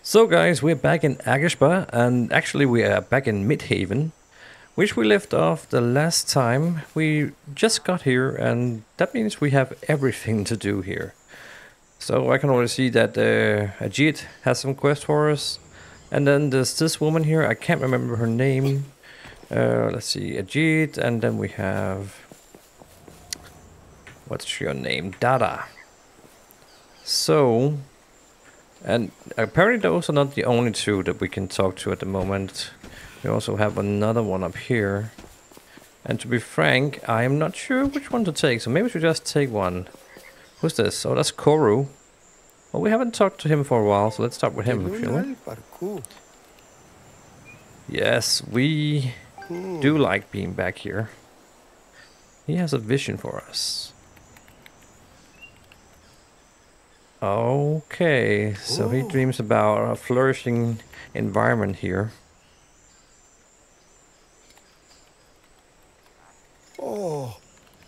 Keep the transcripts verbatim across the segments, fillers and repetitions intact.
So guys, we're back in Aghasba, and actually we are back in Midhaven, which we left off the last time. We just got here, and that means we have everything to do here. So I can already see that uh, Ajit has some quest for us, and then there's this woman here, I can't remember her name. Uh, let's see, Ajit, and then we have... What's your name? Dada. So... And apparently those are not the only two that we can talk to at the moment. We also have another one up here. And to be frank, I am not sure which one to take, so maybe we should just take one. Who's this? Oh, that's Koru. Well, we haven't talked to him for a while, so let's start with him, shall we? Yes, we do like being back here. He has a vision for us. Okay, so he dreams about a flourishing environment here. Oh.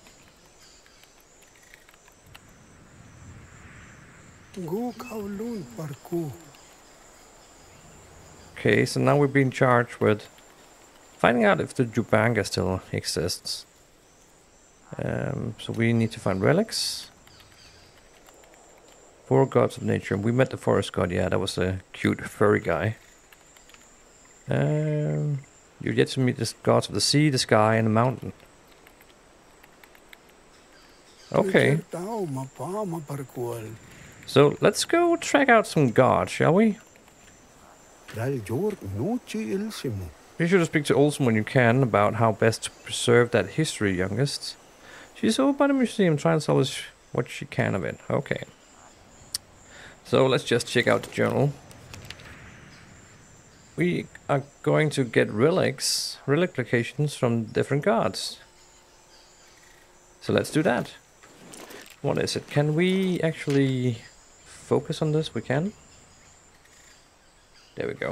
Okay, so now we're being charged with finding out if the Jubanga still exists. Um, so we need to find relics. Four gods of nature. We met the forest god. Yeah, that was a cute furry guy. Um, you get to meet the gods of the sea, the sky, and the mountain. Okay. So let's go track out some gods, shall we? You should speak to Olsen when you can about how best to preserve that history, youngest. She's over by the museum trying to salvage what she can of it. Okay. So let's just check out the journal. We are going to get relics, relic locations from different gods. So let's do that. What is it? Can we actually focus on this? We can. There we go.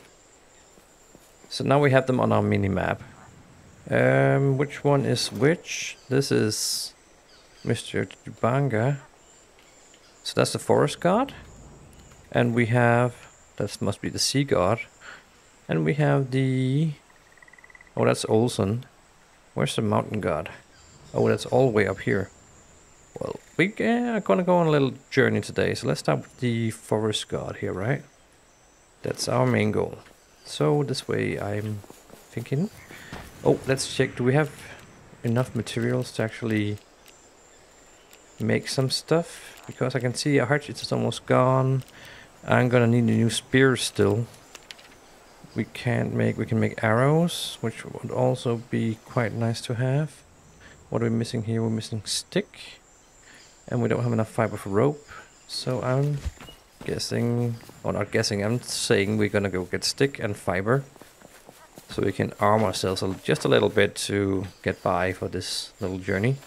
So now we have them on our mini-map. Um, which one is which? This is Mister Jubanga. So that's the forest god. And we have, that must be the sea god. And we have the, oh, that's Olsen. Where's the mountain god? Oh, that's all the way up here. Well, we are gonna go on a little journey today. So let's start with the forest god here, right? That's our main goal. So this way I'm thinking. Oh, let's check. Do we have enough materials to actually make some stuff? Because I can see our heart is almost gone. I'm gonna need a new spear still. We can't make, we can make arrows, which would also be quite nice to have. What are we missing here? We're missing stick. And we don't have enough fiber for rope. So I'm guessing, or not guessing, I'm saying we're gonna go get stick and fiber. So we can arm ourselves just a little bit to get by for this little journey.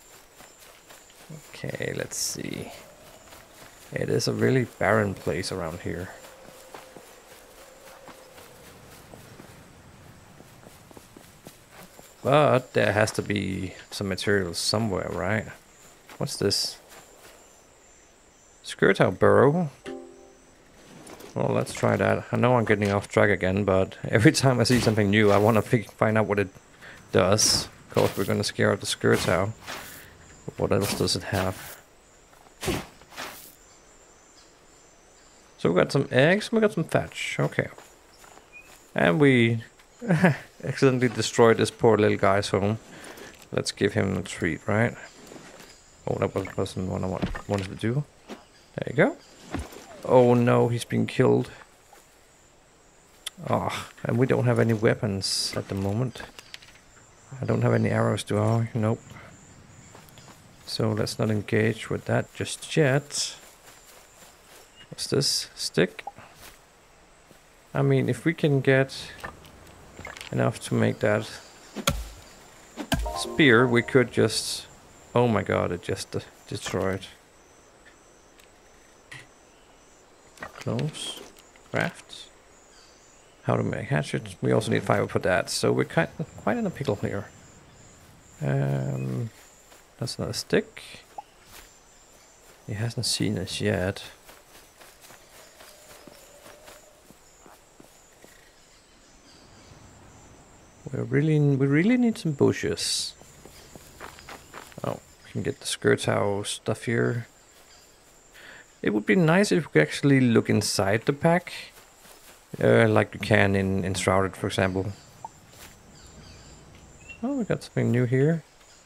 Okay, let's see. It is a really barren place around here. But there has to be some materials somewhere, right? What's this? Skirtow burrow. Well, let's try that. I know I'm getting off track again, but every time I see something new, I want to find out what it does. Of course, we're going to scare out the Skirtow. What else does it have? So we got some eggs, we got some thatch. Okay. And we accidentally destroyed this poor little guy's home. Let's give him a treat, right? Oh, that wasn't what I wanted to do. There you go. Oh no, he's been killed. Oh, and we don't have any weapons at the moment. I don't have any arrows, do I? Nope. So let's not engage with that just yet. What's this? Stick? I mean, if we can get enough to make that spear, we could just... Oh my god, it just uh, destroyed. Close. Craft. How to make hatchets. We also need fiber for that, so we're quite, quite in a pickle here. Um, that's another stick. He hasn't seen us yet. We really, we really need some bushes. Oh, we can get the Skirtow stuff here. It would be nice if we could actually look inside the pack. Uh, like you can in, in Shrouded, for example. Oh, we got something new here.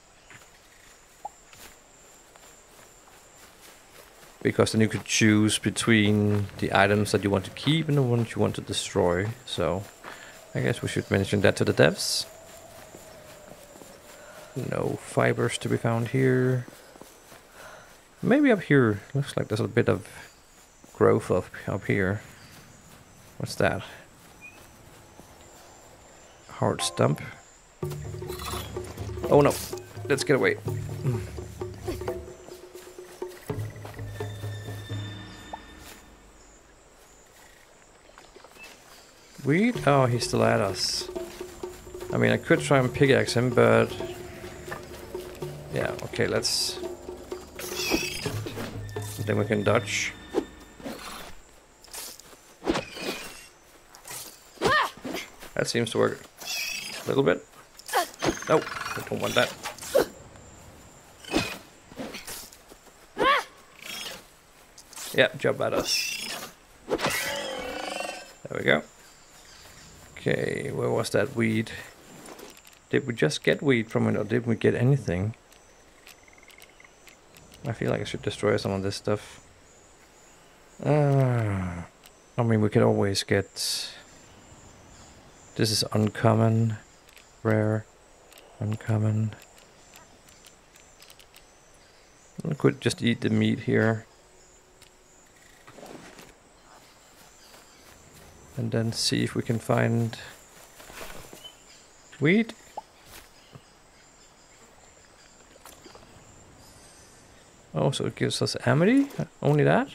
Because then you could choose between the items that you want to keep and the ones you want to destroy. So, I guess we should mention that to the devs. No fibers to be found here. Maybe up here. Looks like there's a bit of growth up, up here. What's that? Hard stump. Oh no, let's get away. Weed? Oh, he's still at us. I mean, I could try and pickaxe him, but... yeah, okay, let's... then we can dodge. That seems to work a little bit. No, I don't want that. Yeah, jump at us. There we go. Okay, where was that weed? Did we just get weed from it, or did we get anything? I feel like I should destroy some of this stuff. Uh, I mean, we could always get... this is uncommon, rare, uncommon. I could just eat the meat here. And then see if we can find wheat. Oh, so it gives us amity? Only that?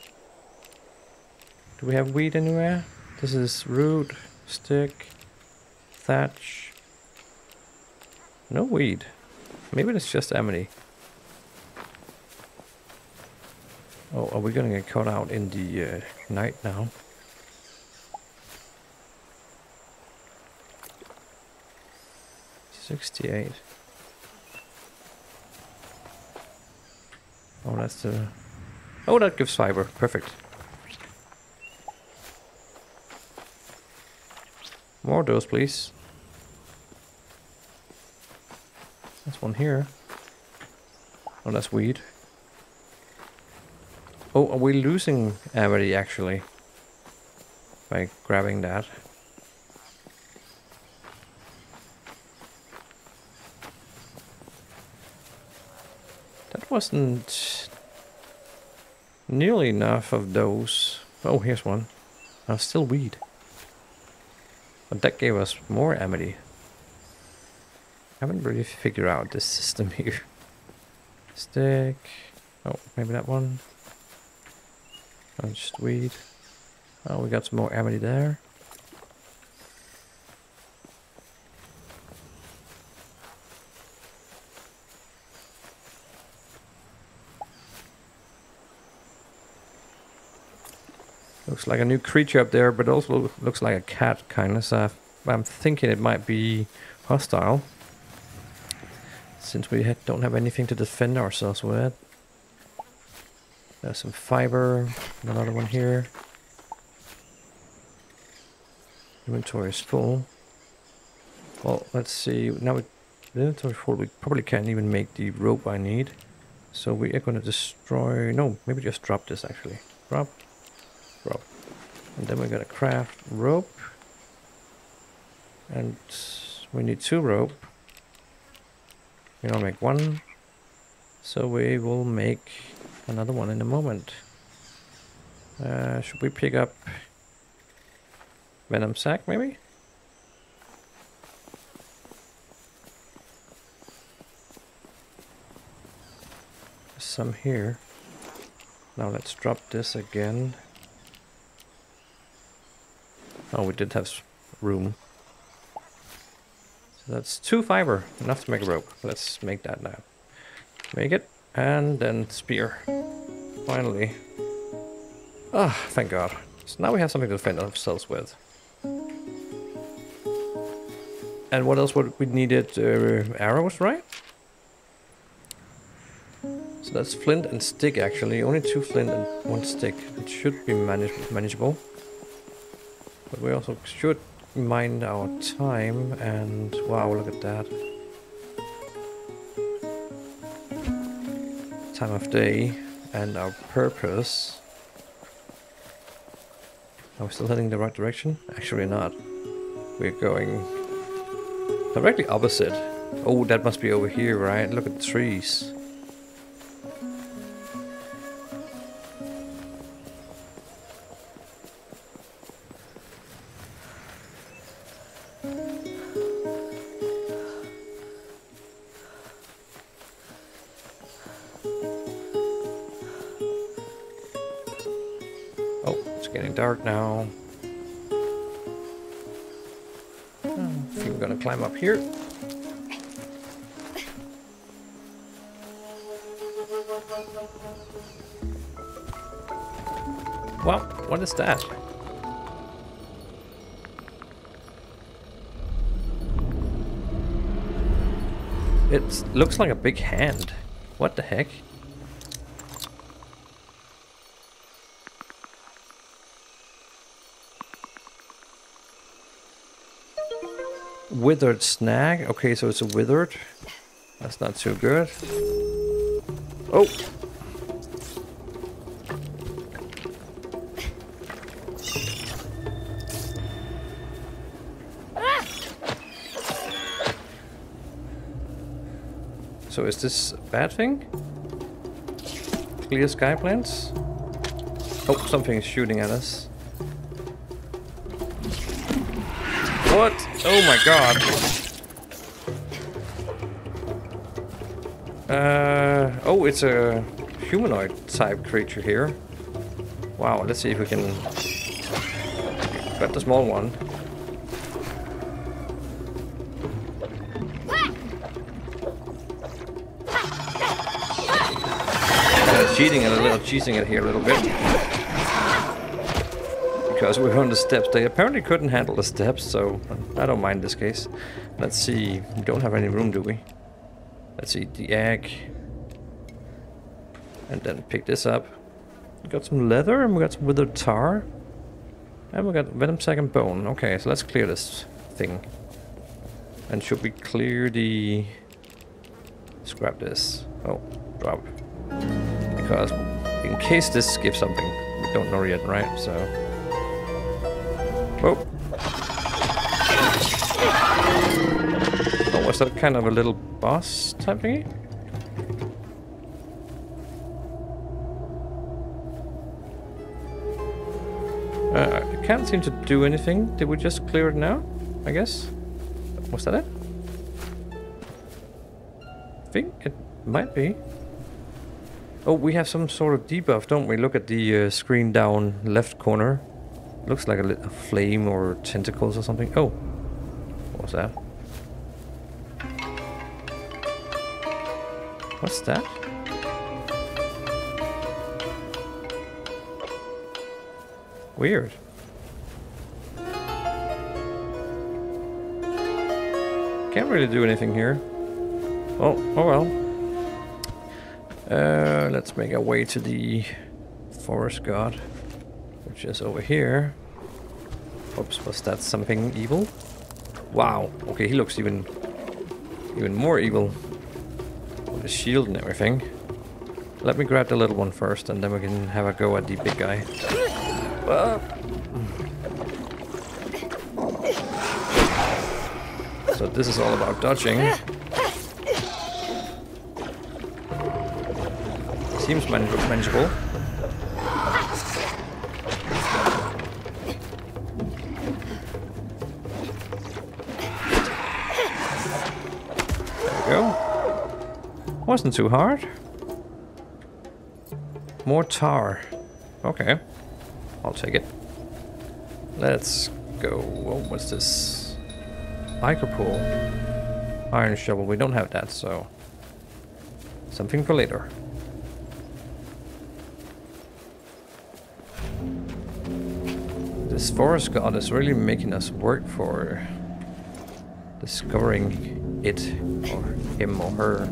Do we have wheat anywhere? This is root, stick, thatch. No weed. Maybe it's just amity. Oh, are we gonna get caught out in the uh, night now? sixty-eight. Oh, that's the... oh, that gives fiber. Perfect. More of those, please. That's one here. Oh, that's weed. Oh, are we losing amity, actually? By grabbing that? That wasn't nearly enough of those. Oh, here's one. Oh, still weed. But that gave us more amity. I haven't really figured out this system here. Stick. Oh, maybe that one. Oh, just weed. Oh, we got some more amity there. Looks like a new creature up there, but also looks like a cat, kind of. So I'm thinking it might be hostile, since we ha don't have anything to defend ourselves with. There's some fiber, another one here. Inventory is full. Well, let's see. Now we, the inventory is full. We probably can't even make the rope I need. So we are going to destroy. No, maybe just drop this actually. Drop. Rope. And then we're gonna craft rope. And we need two rope. We don't make one. So we will make another one in a moment. Uh, should we pick up venom sac maybe? There's some here. Now let's drop this again. Oh, we did have room. So that's two fiber, enough to make a rope. Let's make that now. Make it, and then spear. Finally. Ah, thank God. So now we have something to defend ourselves with. And what else would we needed? Uh, arrows, right? So that's flint and stick actually. Only two flint and one stick. It should be manage manageable. But we also should mind our time and wow, look at that. Time of day and our purpose. Are we still heading the right direction? Actually not. We're going directly opposite. Oh, that must be over here, right? Look at the trees. Dark now. Oh, I think we're gonna climb up here. Wow, what is that? It looks like a big hand. What the heck? Withered snag. Okay, so it's a withered. That's not too good. Oh! So is this a bad thing? Clear sky plants? Oh, something is shooting at us. What? Oh my god. Uh, oh, it's a humanoid type creature here. Wow, let's see if we can grab the small one. Uh, cheating and a little cheesing it here a little bit. Because we're on the steps. They apparently couldn't handle the steps, so I don't mind this case. Let's see. We don't have any room, do we? Let's eat the egg. And then pick this up. We got some leather, and we got some withered tar. And we got venom sac and bone. Okay, so let's clear this thing. And should we clear the... Let's grab this. Oh, drop. Because in case this gives something. We don't know yet, right? So... Oh. Oh, was that kind of a little boss type thingy? Uh, I can't seem to do anything. Did we just clear it now? I guess? Was that it? I think it might be. Oh, we have some sort of debuff, don't we? Look at the uh, screen down left corner. Looks like a, a flame or tentacles or something. Oh, what was that? What's that? Weird. Can't really do anything here. Oh, oh well. Uh, let's make our way to the forest god. Which is over here. Oops, was that something evil? Wow. Okay, he looks even even more evil. With a shield and everything. Let me grab the little one first, and then we can have a go at the big guy. Uh. So this is all about dodging. Seems man manageable. Wasn't too hard. More tar. Okay. I'll take it. Let's go. Oh, what's this? Biker pool. Iron shovel. We don't have that, so... something for later. This forest god is really making us work for discovering it, or him or her.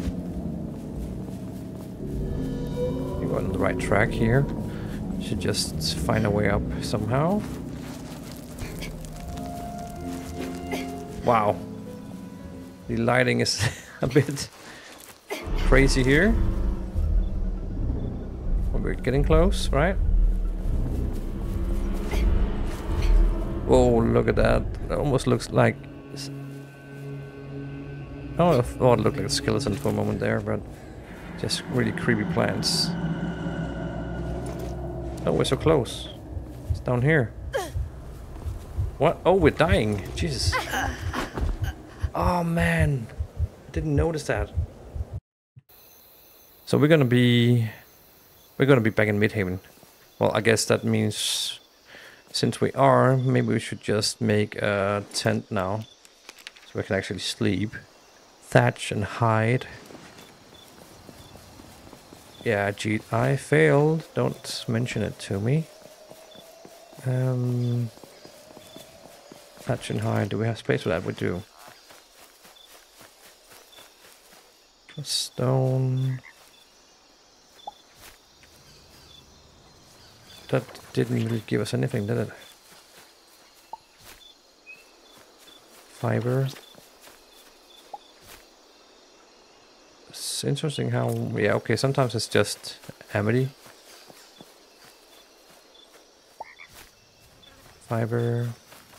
We're on the right track here. Should just find a way up somehow. Wow. The lighting is a bit crazy here. Well, we're getting close, right? Whoa, look at that. It almost looks like... Oh, I thought it looked like a skeleton for a moment there, but just really creepy plants. Oh, we're so close. It's down here. What? Oh, we're dying. Jesus. Oh, man. I didn't notice that. So we're gonna be... We're gonna be back in Midhaven. Well, I guess that means... Since we are, maybe we should just make a tent now. So we can actually sleep. Thatch and hide. Yeah, gee, I failed. Don't mention it to me. Um, thatch and hide. Do we have space for that? We do. Stone. That didn't really give us anything, did it? Fiber. It's interesting how... Yeah, okay, sometimes it's just amity. Fiber.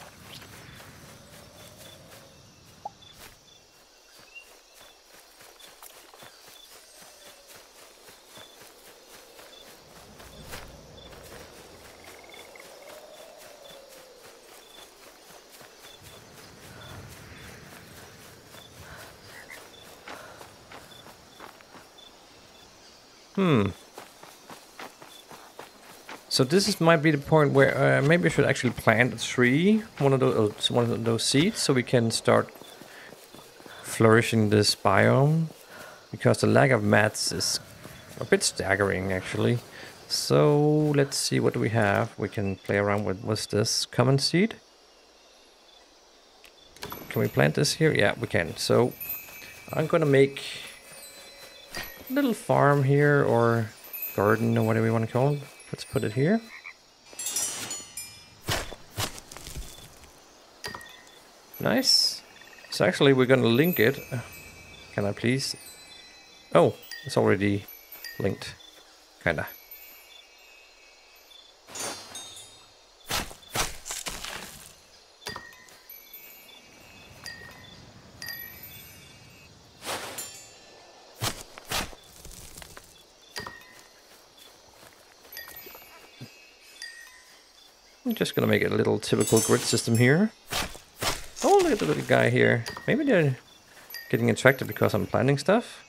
Hmm. So this is, might be the point where uh, maybe I should actually plant a tree, one of those, one of those seeds, so we can start flourishing this biome. Because the lack of mats is a bit staggering, actually. So let's see, what do we have? We can play around with. What's this? Common seed? Can we plant this here? Yeah, we can. So I'm gonna make a little farm here, or garden, or whatever we want to call it. Let's put it here. Nice. So actually we're gonna link it. Can I please? Oh, it's already linked. Kinda. I'm just gonna make a little typical grid system here. Oh, look at the little guy here. Maybe they're getting attracted because I'm planting stuff.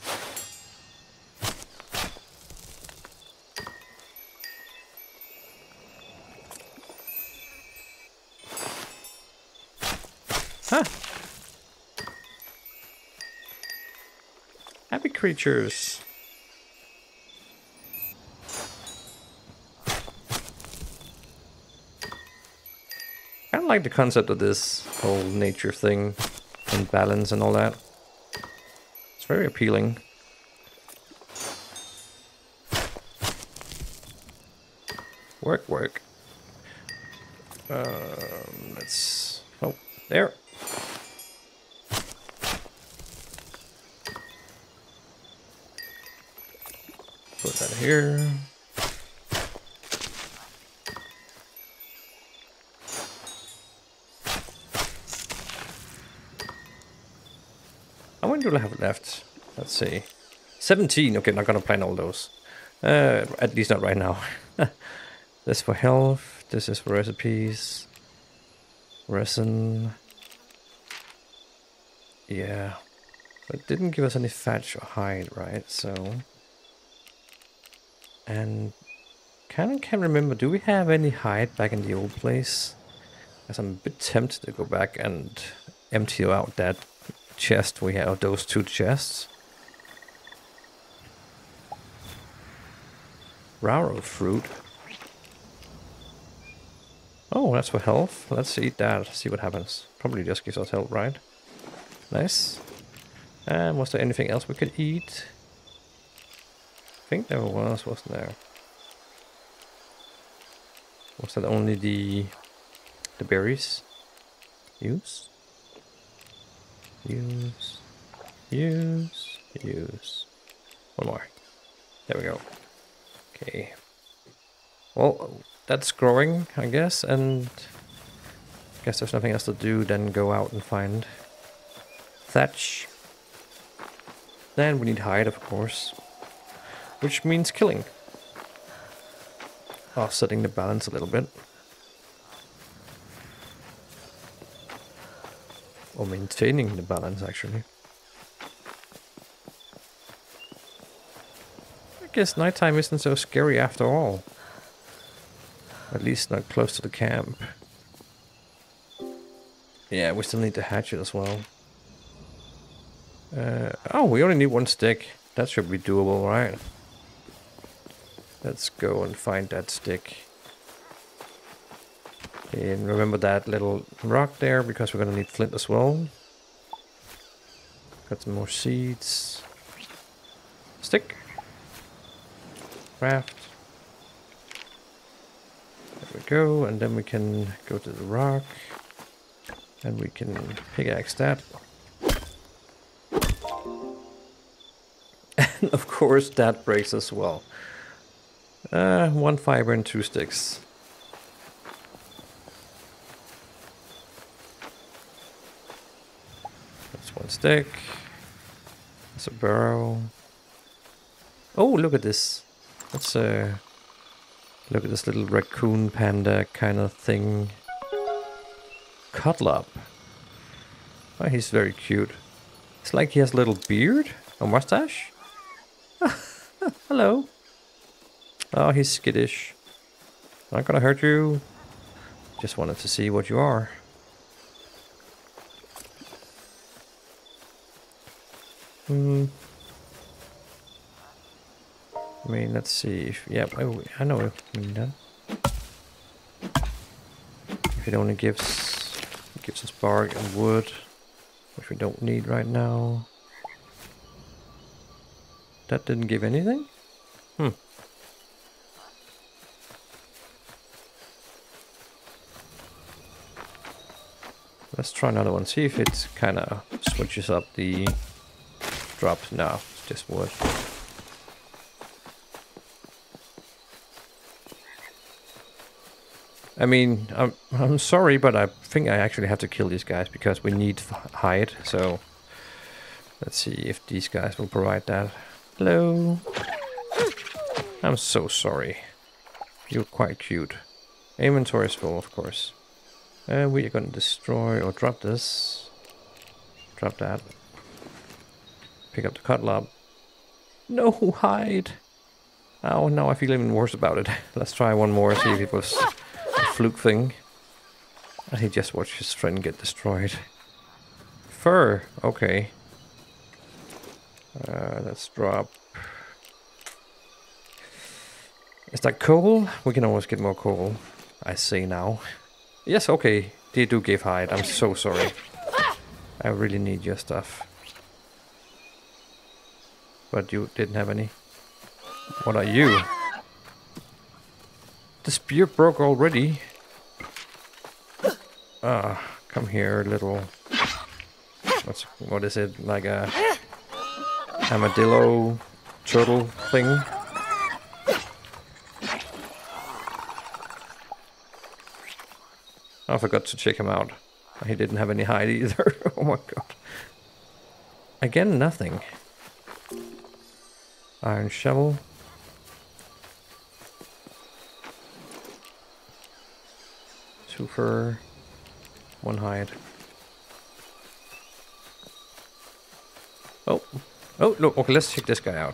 Huh. Happy creatures. I like the concept of this whole nature thing and balance and all that. It's very appealing. Work, work. Um, let's... Oh, there. Put that here. How many do I have left? Let's see. seventeen. Okay, not gonna plan all those. Uh, at least not right now. This for health. This is for recipes. Resin. Yeah. But it didn't give us any thatch or hide, right? So. And kind of can't remember. Do we have any hide back in the old place? Because I'm a bit tempted to go back and empty out that chest we have, those two chests. Raro fruit. Oh, that's for health. Let's eat that. See what happens. Probably just gives us health, right? Nice. And was there anything else we could eat? I think there was, wasn't there? Was that only the the berries? Use? Use. Use. Use. One more. There we go. Okay. Well, that's growing, I guess, and I guess there's nothing else to do than go out and find thatch. Then we need hide, of course, which means killing. Offsetting the balance a little bit. Or maintaining the balance, actually. I guess nighttime isn't so scary after all. At least not close to the camp. Yeah, we still need to hatch it as well. Uh, oh, we only need one stick. That should be doable, right? Let's go and find that stick. And remember that little rock there, because we're gonna need flint as well. Got some more seeds. Stick. Craft. There we go, and then we can go to the rock. And we can pickaxe that. And of course that breaks as well. Uh, one fiber and two sticks. That's one stick. That's a burrow. Oh, look at this. Let's uh, look at this little raccoon panda kind of thing. Cuddle up. Oh, he's very cute. It's like he has a little beard, a mustache. Hello. Oh, he's skittish. Not gonna hurt you. Just wanted to see what you are. Hmm. I mean, let's see if... Yeah, oh, I know what I mean that. If it only gives... It gives us bark and wood, which we don't need right now. That didn't give anything? Hmm. Let's try another one. See if it kind of switches up the drops. No, it's just wood. I mean, I'm I'm sorry, but I think I actually have to kill these guys because we need hide. So let's see if these guys will provide that. Hello. I'm so sorry. You're quite cute. Inventory is full, of course. Uh, we are going to destroy or drop this. Drop that. Pick up the cutlass. No, hide. Oh, now I feel even worse about it. Let's try one more, see if it was a fluke thing. And he just watched his friend get destroyed. Fur, okay. Uh, let's drop. Is that coal? We can always get more coal. I say now. Yes, okay. They do give hide. I'm so sorry. I really need your stuff. But you didn't have any. What are you? The spear broke already. Ah, come here, little. What's what is it? Like a armadillo turtle thing? I forgot to check him out. He didn't have any hide either. Oh my god. Again, nothing. Iron shovel. Two fur. One hide. Oh. Oh, look. Okay, let's check this guy out.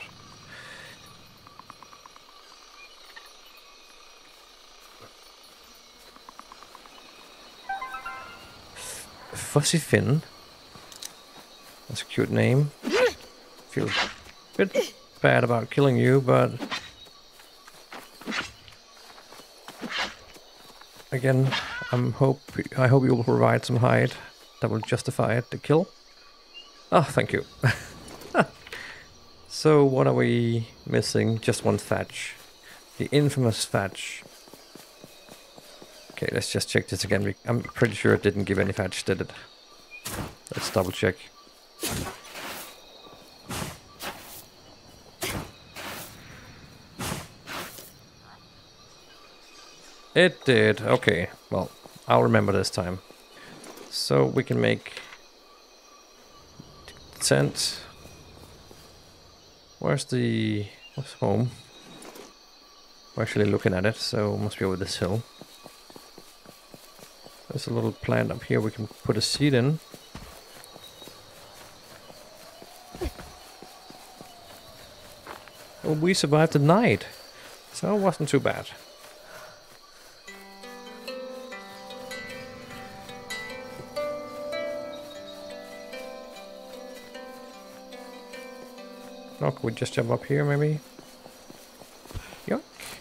Fuzzy Fin. That's a cute name. Feel a bit bad about killing you, but again, I'm hope I hope you will provide some hide that will justify it, the kill. Oh, thank you. So what are we missing? Just one thatch. The infamous thatch. Okay, let's just check this again. I'm pretty sure it didn't give any thatch, did it? Let's double check. It did. Okay, well, I'll remember this time. So we can make tent. Where's the... what's home? We're actually looking at it, so it must be over this hill. There's a little plant up here we can put a seed in. Well, we survived the night, so it wasn't too bad. Oh, can we just jump up here, maybe? Yuck.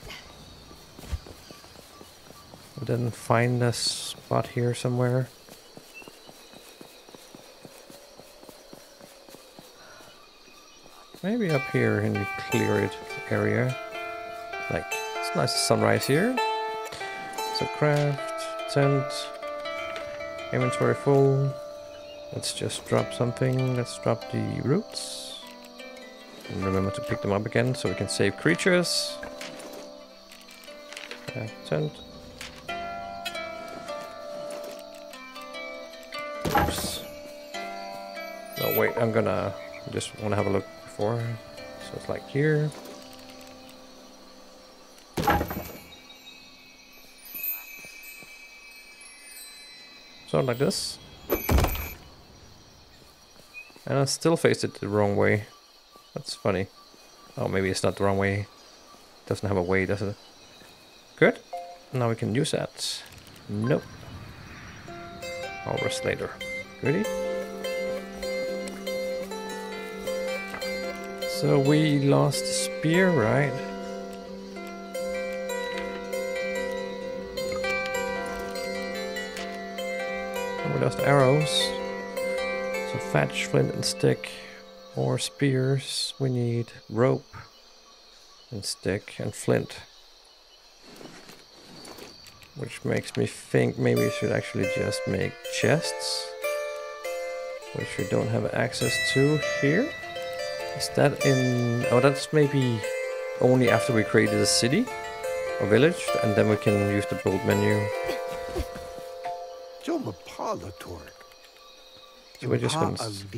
And then find a spot here somewhere. Maybe up here in the cleared area. Like, it's nice sunrise here. So craft, tent, inventory full. Let's just drop something. Let's drop the roots. And remember to pick them up again so we can save creatures. Uh, tent. Oops. No, wait, I'm gonna just want to have a look before. So it's like here. So like this. And I still faced it the wrong way. That's funny. Oh, maybe it's not the wrong way. It doesn't have a way, does it? Good. Now we can use that. Nope. I'll rest later. Ready? So we lost the spear, right? And we lost arrows. So thatch, flint and stick. More spears. We need rope and stick and flint. Which makes me think maybe we should actually just make chests. Which we don't have access to here. Is that in... oh, that's maybe only after we created a city or village, and then we can use the build menu. So we're just gonna...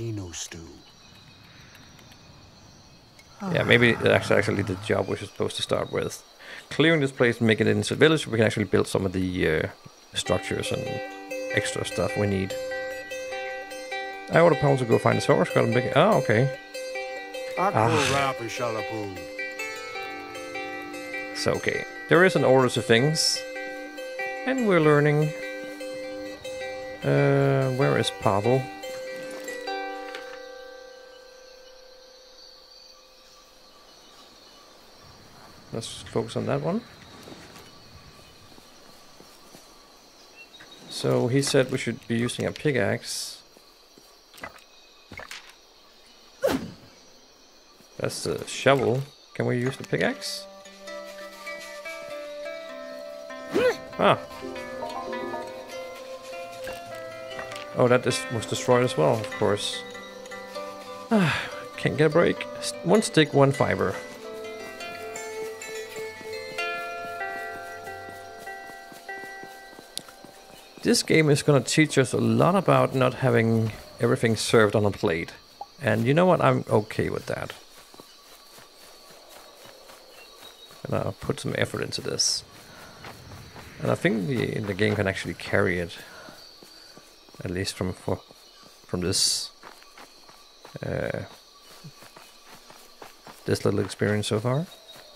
yeah, maybe that's actually the job we're supposed to start with. Clearing this place and making it into a village, we can actually build some of the uh, structures and extra stuff we need. I ordered Paul to go find the source, got him big... oh, okay. Ah. So, okay. There is an order to things. And we're learning. Uh, where is Pavel? Let's focus on that one. So he said we should be using a pickaxe. That's the shovel. Can we use the pickaxe? Ah. Oh, that is, was destroyed as well, of course. Ah, can't get a break. One stick, one fiber. This game is going to teach us a lot about not having everything served on a plate. And you know what? I'm okay with that. And I'll put some effort into this. And I think the the game can actually carry it. At least from for, from this uh, this little experience so far.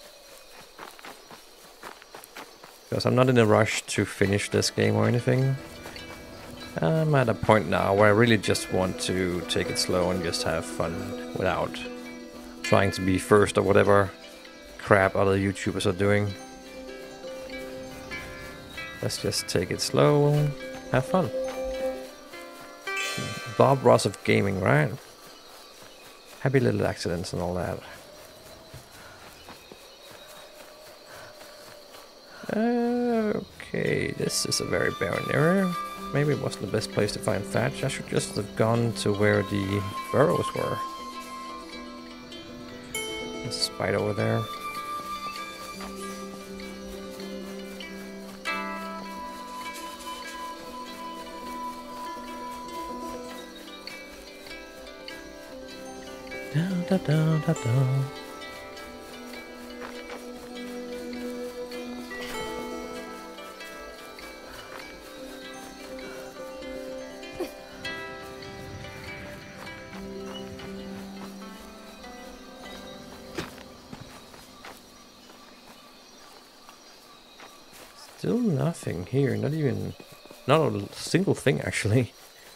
Because I'm not in a rush to finish this game or anything. I'm at a point now where I really just want to take it slow and just have fun without trying to be first or whatever crap other YouTubers are doing. Let's just take it slow. Have fun. Bob Ross of gaming, right? Happy little accidents and all that. Uh, okay, this is a very barren area. Maybe it wasn't the best place to find thatch. I should just have gone to where the burrows were. There's a spider over there. Da, da, da, da, da. Still nothing here, not even, not a single thing actually.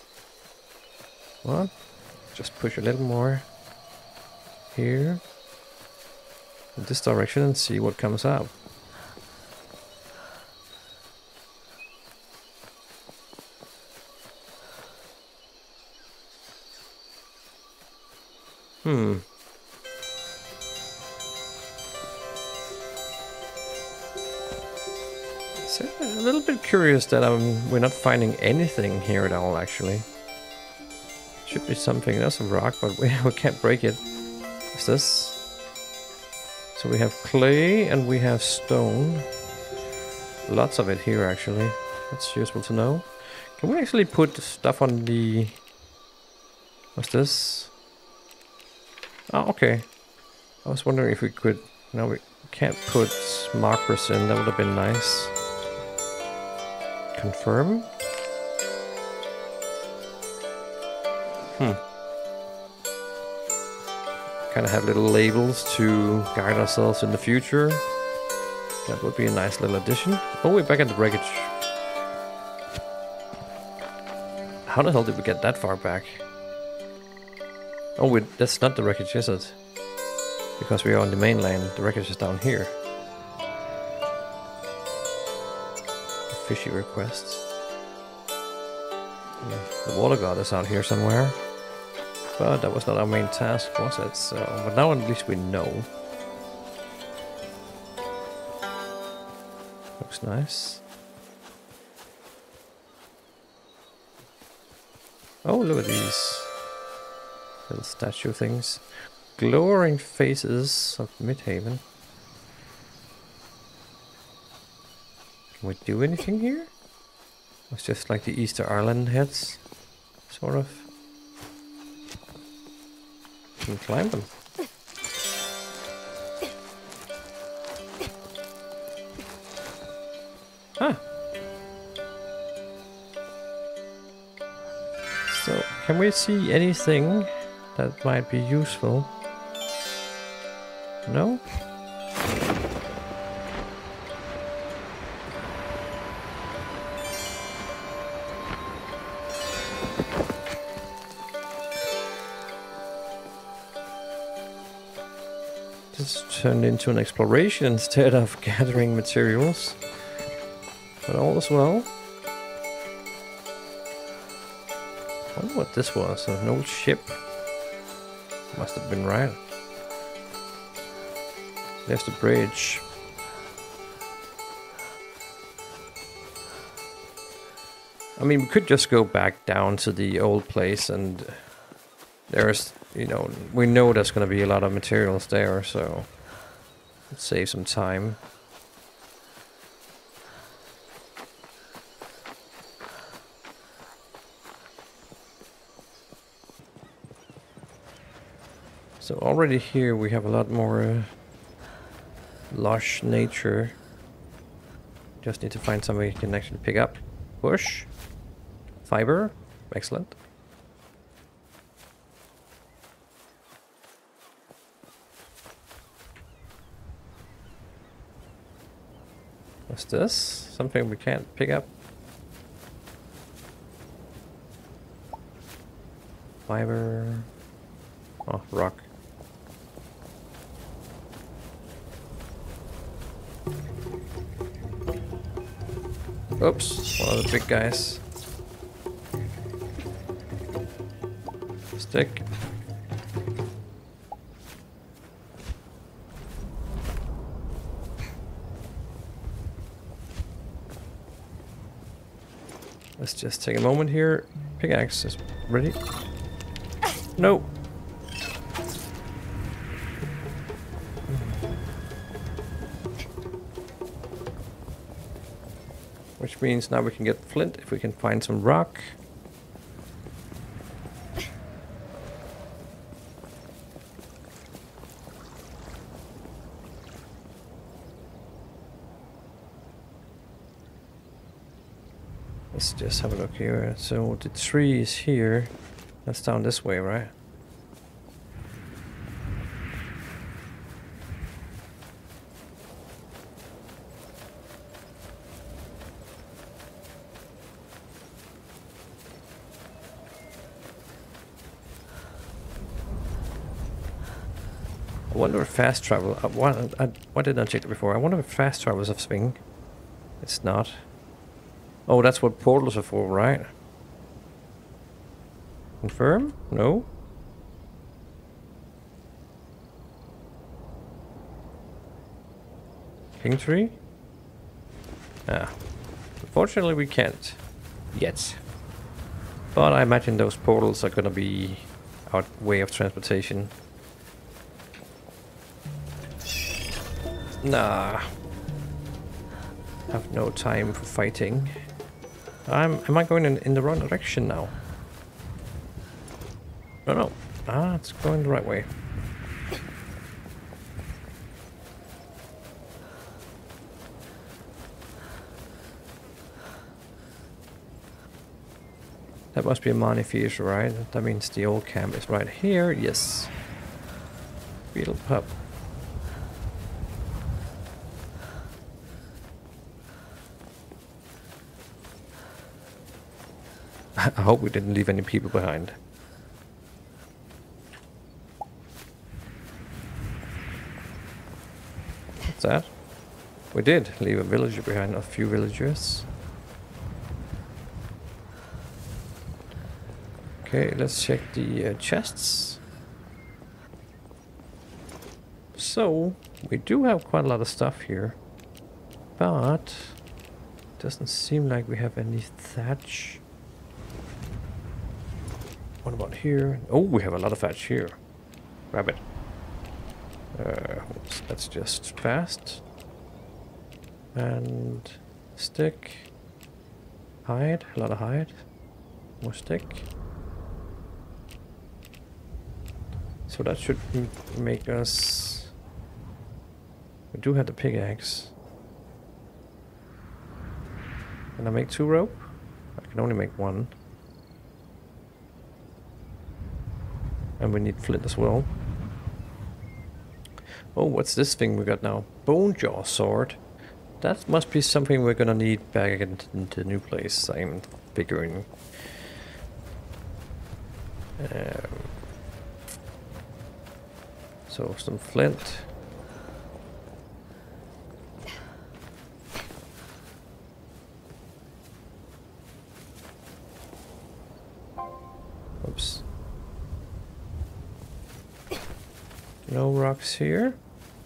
What? Just push a little more here in this direction and see what comes up. Hmm. So a little bit curious that um, we're not finding anything here at all, actually. Should be something. That's a rock, but we, we can't break it. What's this? So we have clay and we have stone. Lots of it here, actually. That's useful to know. Can we actually put stuff on the... What's this? Oh, okay. I was wondering if we could... No, we can't put markers in. That would have been nice. Confirm. Hmm. Kind of have little labels to guide ourselves in the future. That would be a nice little addition. Oh, we're back at the wreckage. How the hell did we get that far back? Oh, we, that's not the wreckage, is it? Because we are on the mainland. The wreckage is down here. Fishy requests. Yeah, the water god is out here somewhere. But that was not our main task, was it? So, but now at least we know. Looks nice. Oh, look at these little statue things. Glowing faces of Midhaven. Can we do anything here? It's just like the Easter Island heads, sort of. Can climb them. Huh. So, can we see anything that might be useful? No? This turned into an exploration instead of gathering materials. But all is well. I wonder what this was. An old ship. Must have been right. There's the bridge. I mean, we could just go back down to the old place and there's, you know, we know there's going to be a lot of materials there, so let's save some time. So already here we have a lot more uh, lush nature. Just need to find somewhere you can actually pick up. Bush. Fiber. Excellent. What's this? Something we can't pick up. Fiber. Oh, rock. Oops, one of the big guys. Stick. Let's just take a moment here. Pickaxe is ready. No. Which means now we can get flint if we can find some rock. Let's just have a look here. So the tree is here. That's down this way, right? I wonder if fast travel... Uh, why, I, why didn't I check that before? I wonder if fast travel is a thing. It's not. Oh, that's what portals are for, right? Confirm? No? King tree? Ah. Unfortunately we can't. Yet. But I imagine those portals are gonna be our way of transportation. Nah. Have no time for fighting. I'm, am I going in, in the wrong direction now? No, no. Ah, it's going the right way. That must be a money fish, right? That means the old camp is right here. Yes. Beetle pup. I hope we didn't leave any people behind. What's that? We did leave a villager behind, a few villagers. Okay, let's check the uh, chests. So, we do have quite a lot of stuff here. But, it doesn't seem like we have any thatch. What about here? Oh, we have a lot of thatch here. Grab it. Uh, oops, that's just fast. And stick. Hide. A lot of hide. More stick. So that should m make us... We do have the pickaxe. Can I make two rope? I can only make one. And we need flint as well. Oh, what's this thing we got now? Bone jaw sword. That must be something we're gonna need back into, into the new place, I'm figuring. Um, so, some flint. Oops. No rocks here.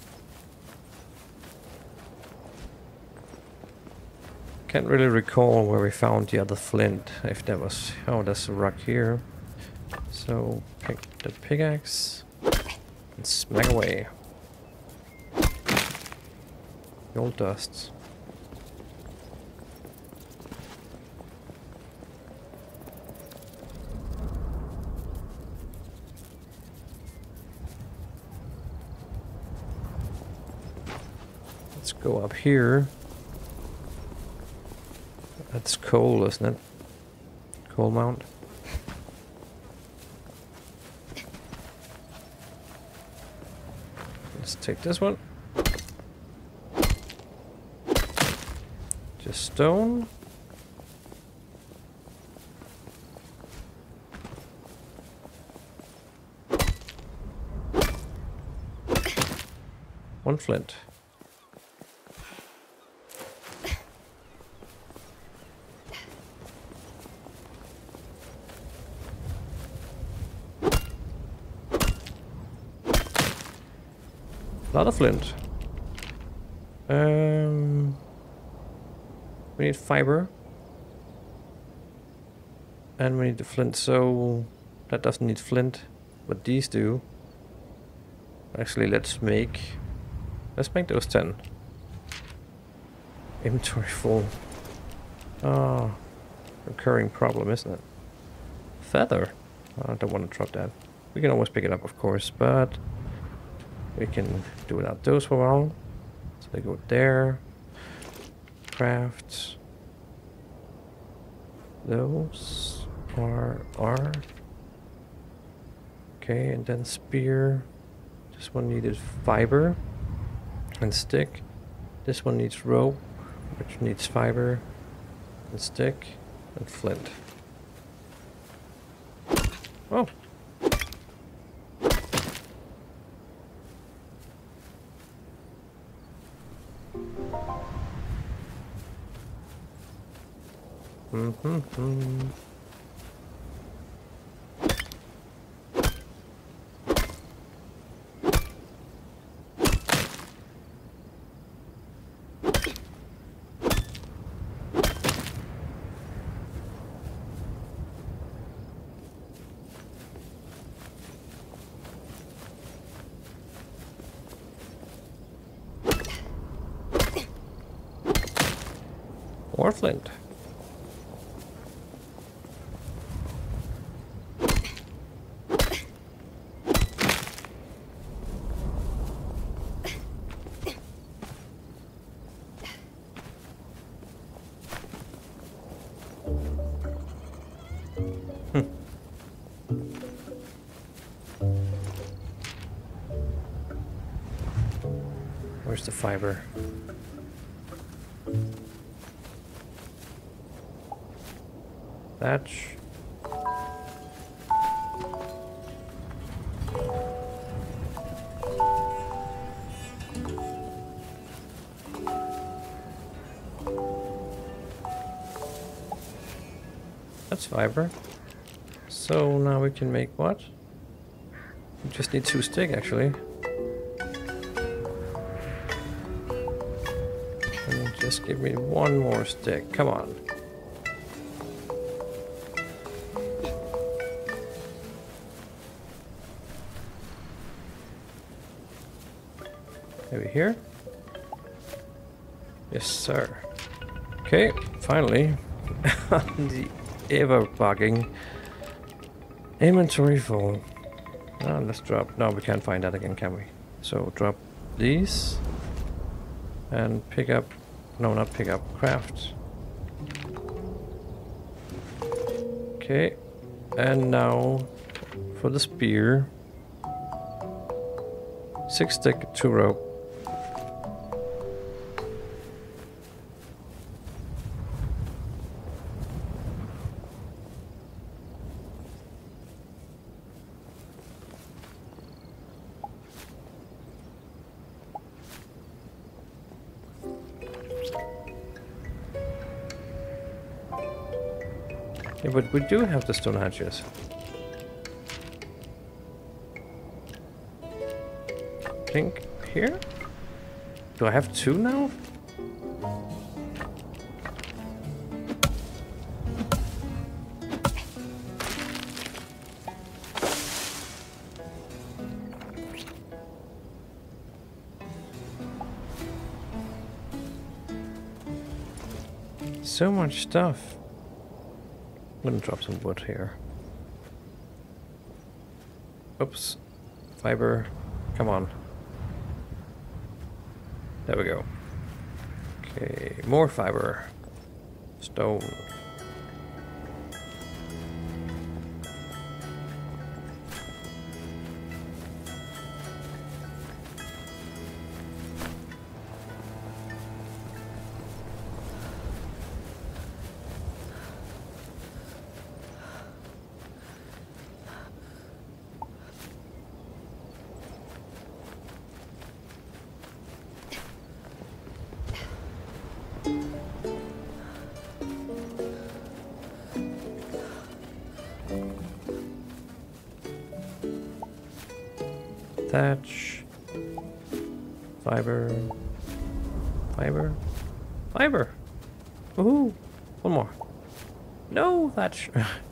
Can't really recall where we found the other flint. If that was... Oh, there's a rock here. So, pick the pickaxe and smack away. Gold dust. Let's go up here. That's coal, isn't it? Coal mount. Let's take this one. Just stone. One flint. lot of flint. Um, we need fiber. And we need the flint, so that doesn't need flint, but these do. Actually, let's make, let's make those ten. Inventory full. Ah, recurring problem, isn't it? Feather. Oh, I don't want to drop that. We can always pick it up, of course, but we can do without those for a while. So they go there. Craft. Those. R, R. Okay, and then spear. This one needed fiber and stick. This one needs rope, which needs fiber and stick and flint. Oh! Mm-hmm. Or flint. Hmm. Where's the fiber? Thatch. That's fiber. So now we can make what? We just need two stick actually. And just give me one more stick. Come on. Maybe here? Yes, sir. Okay, finally. The ever bugging inventory full. Ah, let's drop. No, we can't find that again, can we? So drop these and pick up. No, not pick up. Craft. Okay, and now for the spear. Six stick, two rope. Yeah, but we do have the stone hatches. I think here? Do I have two now? So much stuff. I'm gonna drop some wood here. Oops. Fiber. Come on. There we go. Okay, more fiber. Stone. Thatch. Fiber. Fiber. Fiber. Woohoo! One more. No, that's.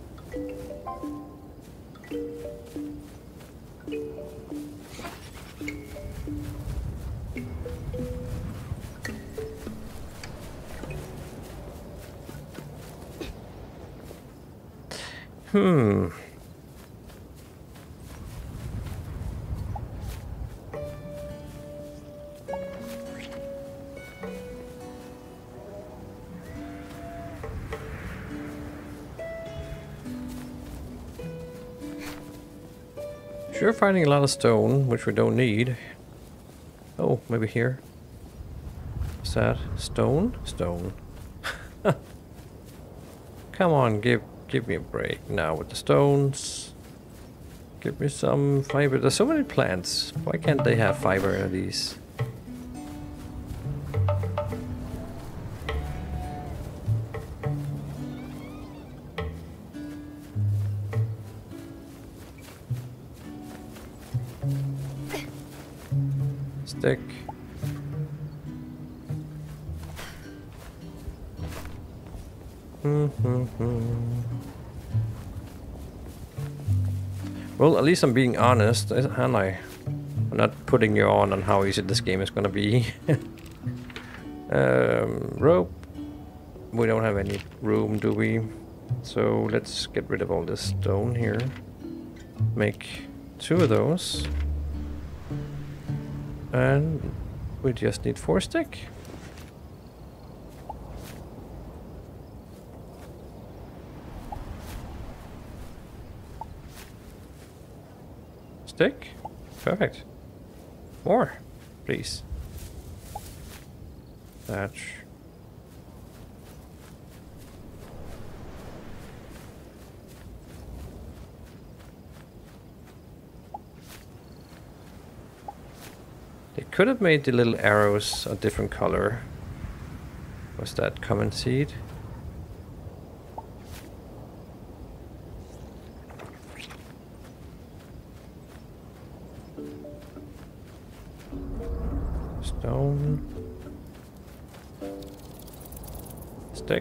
Hmm. Sure, finding a lot of stone, which we don't need. Oh, maybe here. Is that stone? Stone. Come on, give give me a break now with the stones. Give me some fiber. There's so many plants. Why can't they have fiber in these? Stick. Well, at least I'm being honest, aren't I? I'm not putting you on on how easy this game is gonna be. um, rope. We don't have any room, do we? So let's get rid of all this stone here. Make two of those. And we just need four stick. Stick? Perfect. More, please. Thatch. They could have made the little arrows a different color. Was that common seed? Stone. Stick.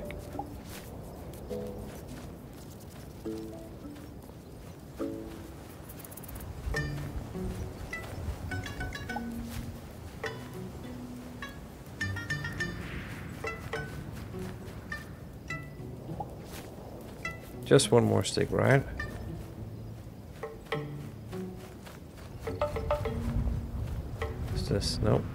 Just one more stick, right? What's this? Nope.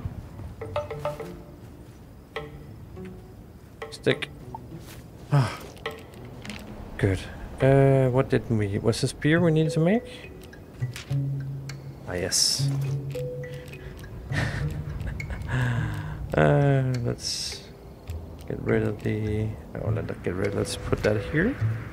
Stick. Ah, good. Uh, what did we? Was this spear we needed to make? Ah, yes. uh, let's get rid of the. Oh, let that get rid. Let's put that here.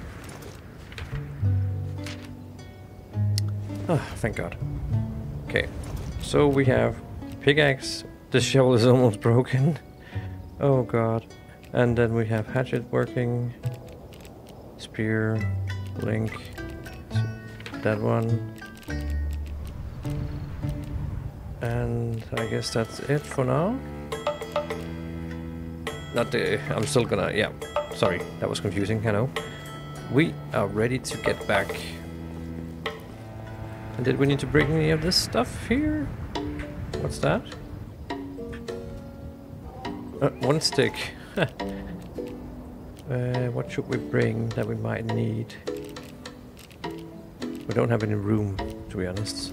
Ah, thank God. Okay, so we have pickaxe. The shovel is almost broken. Oh God. And then we have hatchet working. Spear. Link. That one. And I guess that's it for now. Not the... I'm still gonna... Yeah. Sorry, that was confusing, I know. We are ready to get back. And did we need to bring any of this stuff here? What's that? Uh, one stick. uh, what should we bring that we might need? We don't have any room, to be honest.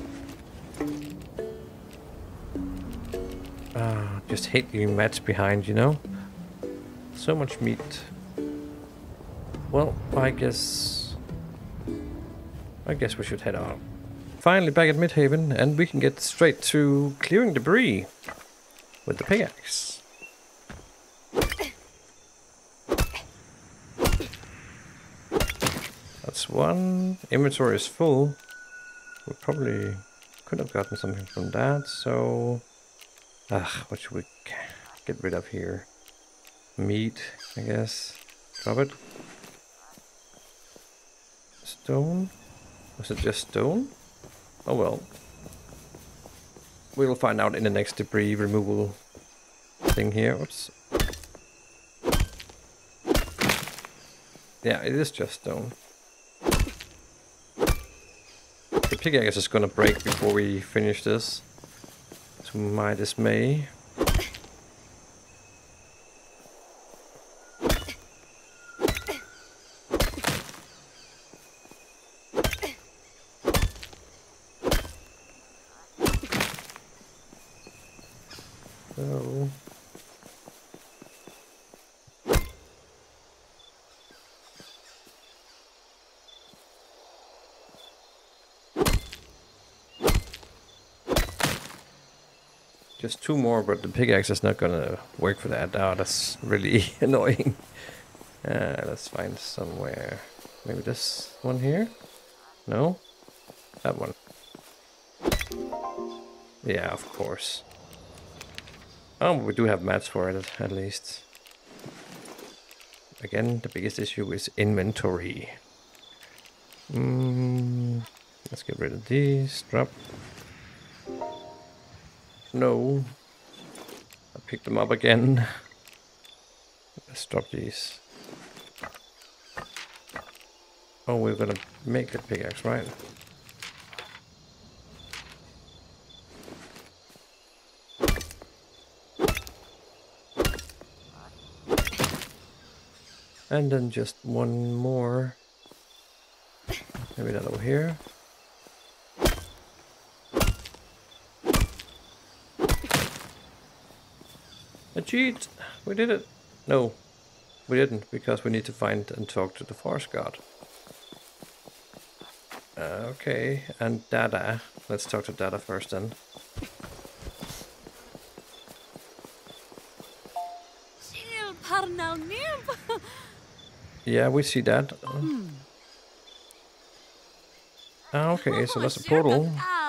Ah, just hate leaving mats behind, you know? So much meat. Well, I guess... I guess we should head out. Finally back at Midhaven, and we can get straight to clearing debris with the pickaxe. That's one. Inventory is full. We probably could have gotten something from that, so... Ah, what should we get rid of here? Meat, I guess. Drop it. Stone? Was it just stone? Oh well. we'll find out in the next debris removal thing here. Oops. Yeah, it is just stone. The pickaxe is gonna break before we finish this, to my dismay. So... just two more, but the pickaxe is not gonna work for that. Oh, that's really annoying. Uh, let's find somewhere. Maybe this one here? No? That one. Yeah, of course. Oh, we do have mats for it, at least. Again, the biggest issue is inventory. Mm, let's get rid of these. Drop. No. I picked them up again. Let's drop these. Oh, we're gonna make a pickaxe, right? And then just one more. Maybe that over here. A cheat! We did it! No, we didn't, because we need to find and talk to the forest god. Uh, okay, and Dada. Let's talk to Dada first then. Yeah, we see that. Hmm. Ah, okay, so that's a portal.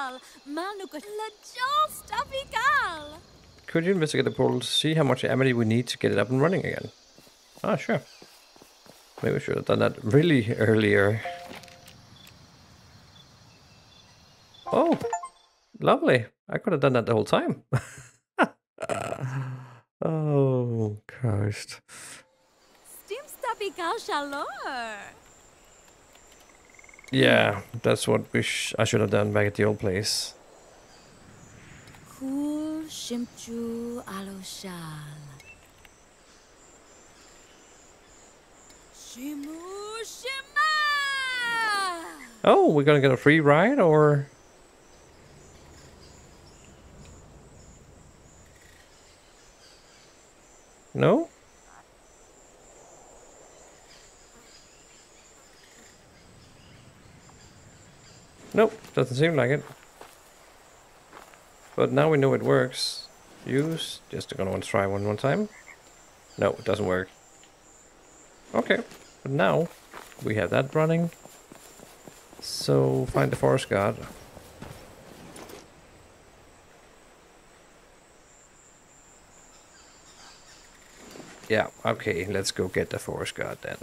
Could you investigate the portal to see how much ammo we need to get it up and running again? Ah, sure. Maybe we should have done that really earlier. Oh, lovely. I could have done that the whole time. Oh, Christ. Yeah, that's what we sh I should have done back at the old place. Shimu Shima. Oh, we're gonna get a free ride, or? No? Nope, doesn't seem like it. But now we know it works. Use. Just gonna want to try one more time. No, it doesn't work. Okay, but now we have that running. So find the forest god. Yeah, okay, let's go get the forest god then.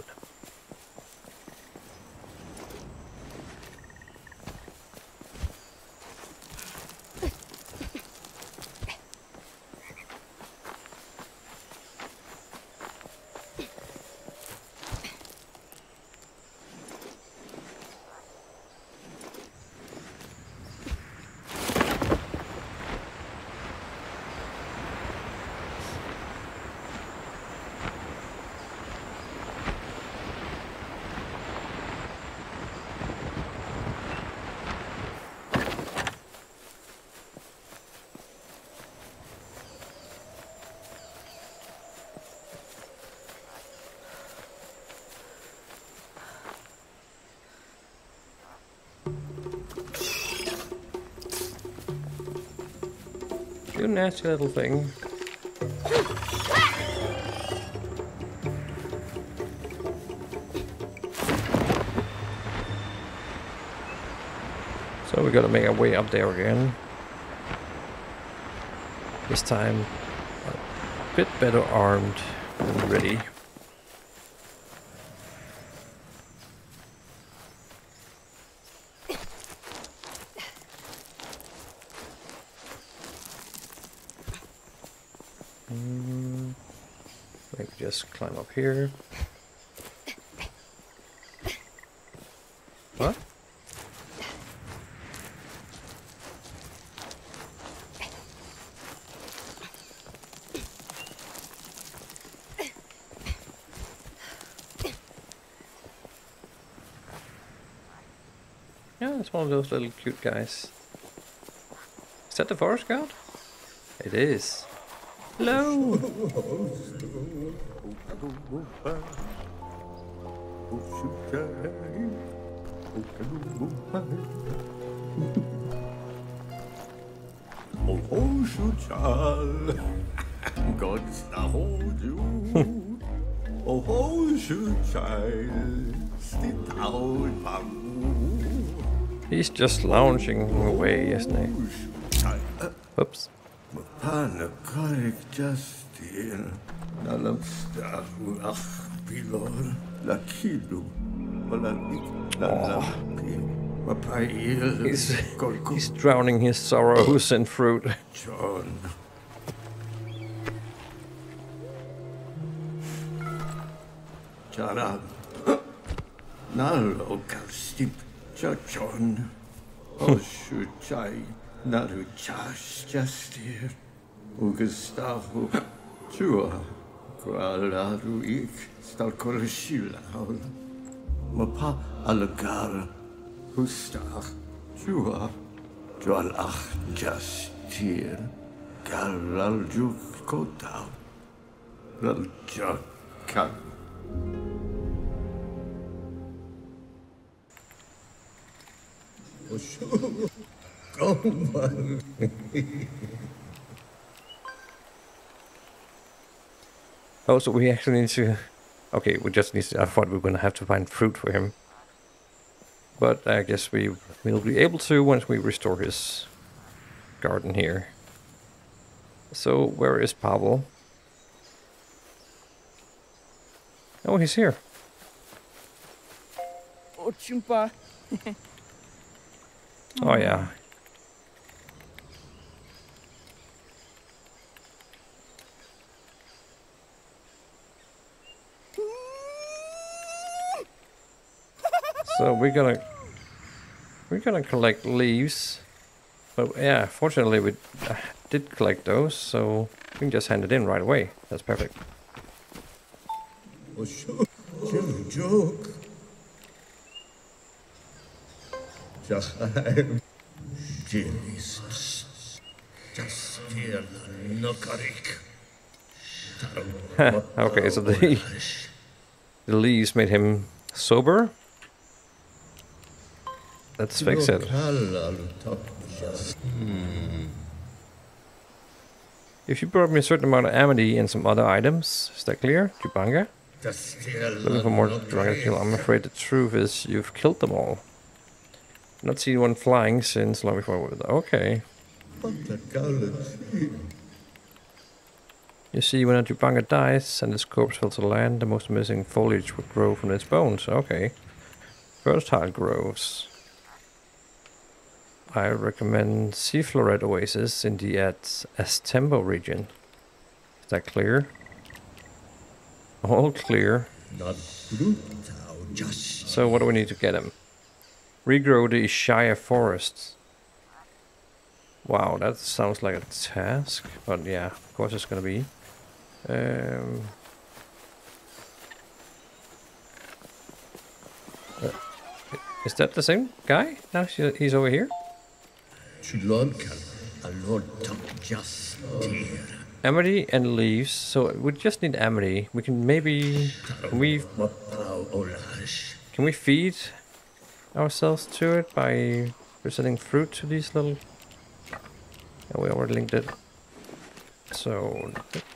You nasty little thing. So we gotta make our way up there again. This time a bit better armed and ready. Maybe just climb up here. What? Yeah, it's one of those little cute guys. Is that the forest god? It is. Hello! Oh, shoot, God's the hold you. Oh, oh, shoot, child, sit out, bamboo. He's just lounging away, isn't he? Oops. Panakorik Justin, Nalamstahu, Ach, Pilor, Lakidu, Malanik, Lalapi, Mapail, He's, he's drowning his sorrows in fruit. John. John, Nalo, Kalstip, John. Oh, should I, Nalu Chash, just here. Ugastahu, Chua, Kualaru Ik, Stalkorashila, Mapa Alagara, Hustach, Chua, Joalach, just here. Galaljuk Kotau, Laljakan. Oh, so we actually need to... Okay, we just need to... I thought we were going to have to find fruit for him. But I guess we will be able to once we restore his garden here. So, where is Pavel? Oh, he's here. Oh, chumpa. Oh, yeah. So we're gonna we're gonna collect leaves, but yeah, fortunately we uh, did collect those, so we can just hand it in right away. That's perfect. Oh, sure. Jim joke. Just Jimmy's. Just here, Nokarik. Okay, so the the leaves made him sober. Let's fix it. Hmm. If you brought me a certain amount of amity and some other items, is that clear, Jubanga? Looking for more dragon kill. I'm afraid the truth is you've killed them all. Not seen one flying since long before. Okay. You see, when a Jubanga dies and his corpse fell to the land, the most amazing foliage would grow from its bones. Okay. Versatile groves. I recommend sea floret oasis in the at Astembo region. Is that clear? All clear. So what do we need to get him? Regrow the Shire forest. Wow, that sounds like a task, but yeah, of course it's gonna be. Um, uh, is that the same guy? Now he's over here. Amity and leaves, so we just need amity. We can maybe... Can we, can we feed ourselves to it by presenting fruit to these little... Yeah, we already linked it. So...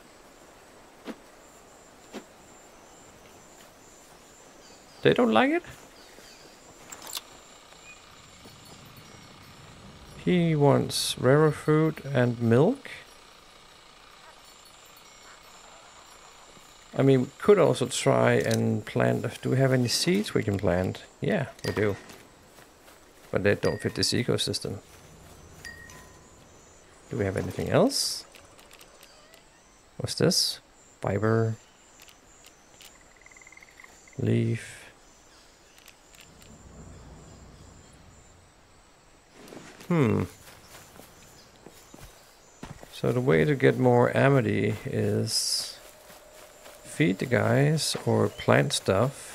They don't like it? He wants rarer fruit and milk. I mean, we could also try and plant... Do we have any seeds we can plant? Yeah, we do. But they don't fit this ecosystem. Do we have anything else? What's this? Fiber. Leaf. Hmm. So the way to get more amity is feed the guys or plant stuff.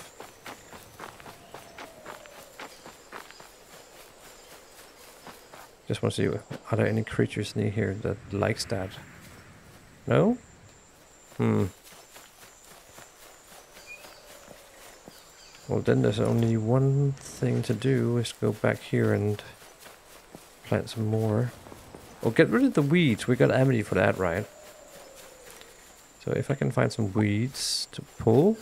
Just want to see, are there any creatures near here that likes that? No? Hmm. Well, then there's only one thing to do, is go back here and plant some more. Oh, get rid of the weeds. We got amity for that, right? So if I can find some weeds to pull.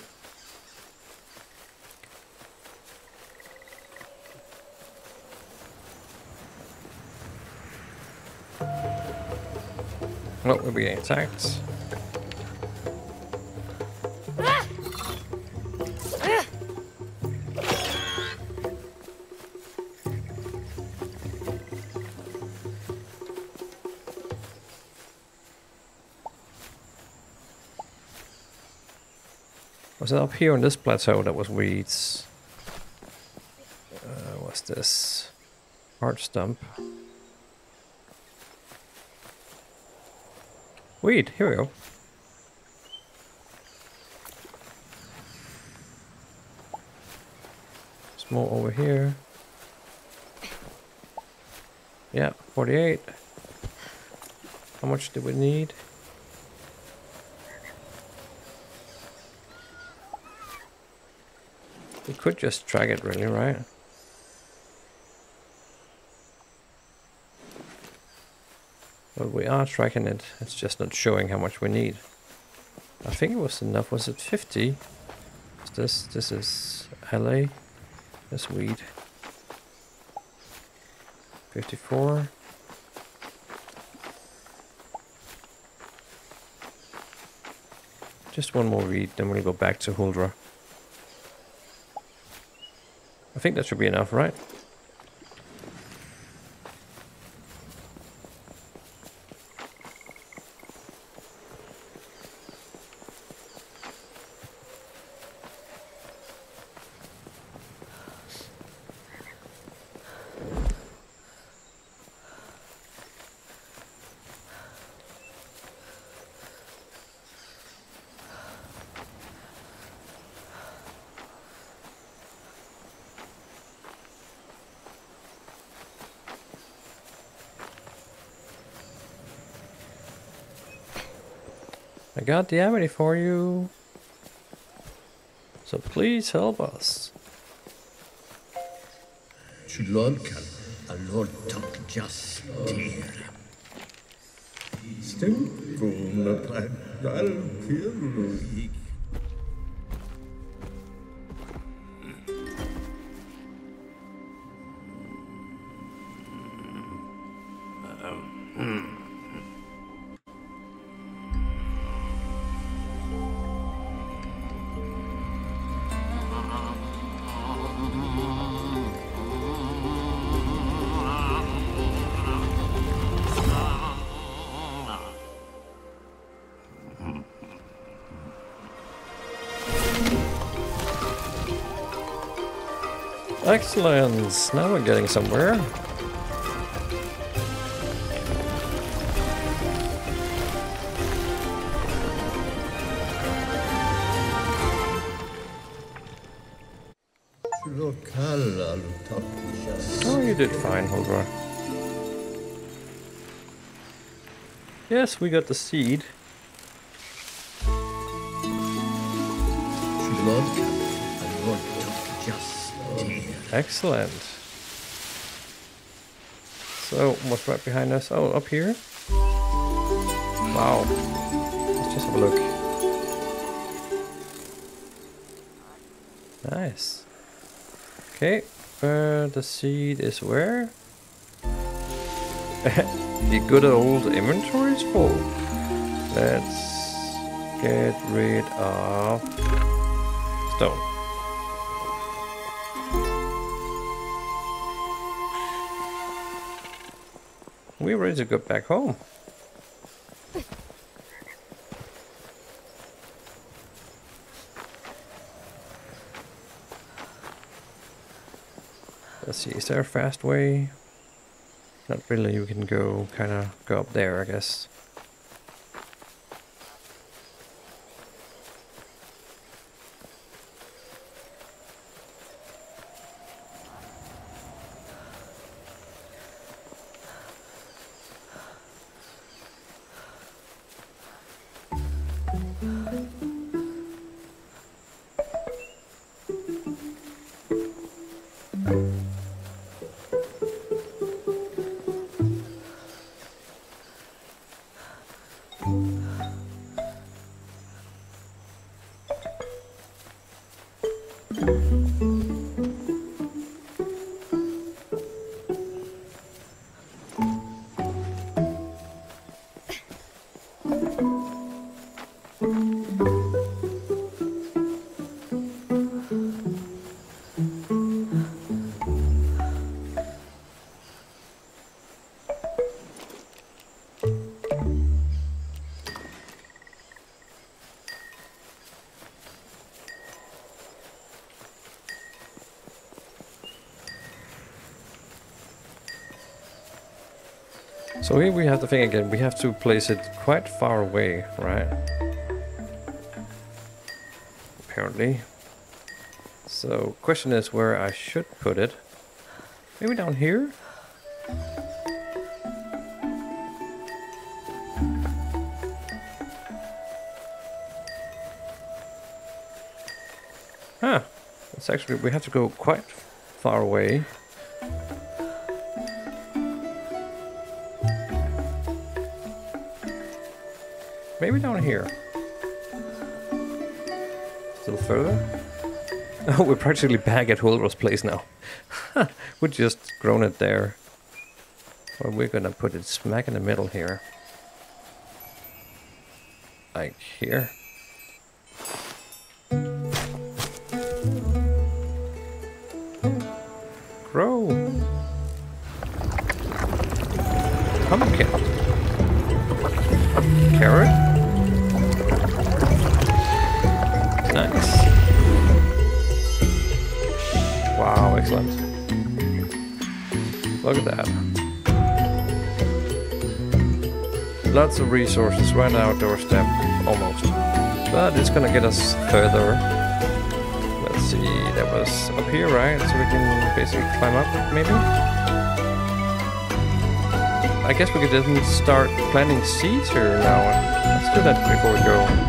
Oh, we're being attacked. Was it up here on this plateau that was weeds? Uh, what's this? Hard stump. Weed, here we go. Small over here. Yeah, forty-eight. How much do we need? We could just drag it really, right? But we are tracking it, it's just not showing how much we need. I think it was enough, was it fifty? Is this, this is L A, this weed. fifty-four. Just one more weed, then we'll go back to Huldra. I think that should be enough, right? I got the amity for you. So please help us. Chulolkan, a lord tak just dear. Stinkuna pagdal pirruig. Excellent! Now we're getting somewhere. Oh, you did fine, Huldra. Yes, we got the seed. Excellent. So, what's right behind us? Oh, up here? Wow. Let's just have a look. Nice. Okay, uh, the seed is where? The good old inventory is full. Let's get rid of stone. We're ready to go back home. Let's see, is there a fast way? Not really, you can go kind of go up there, I guess. So here we have the thing again, we have to place it quite far away, right? Apparently. So, question is where I should put it. Maybe down here? Huh. It's actually, we have to go quite far away. Maybe down here. Still further? Oh, we're practically back at Hulro's place now. We just grown it there. Well, we're gonna put it smack in the middle here. Like here. Grow! Pumpkin! Carrot? Nice. Wow, excellent. Look at that. Lots of resources right now at doorstep, almost. But it's gonna get us further. Let's see, that was up here, right? So we can basically climb up, maybe? I guess we could just start planting seeds here now. Let's do that before we go.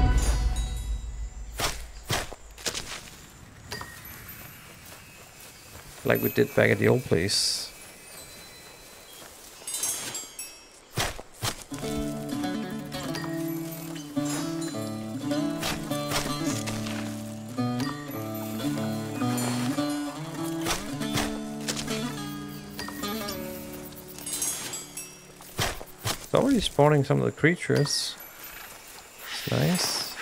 Like we did back at the old place. It's already spawning some of the creatures. It's nice.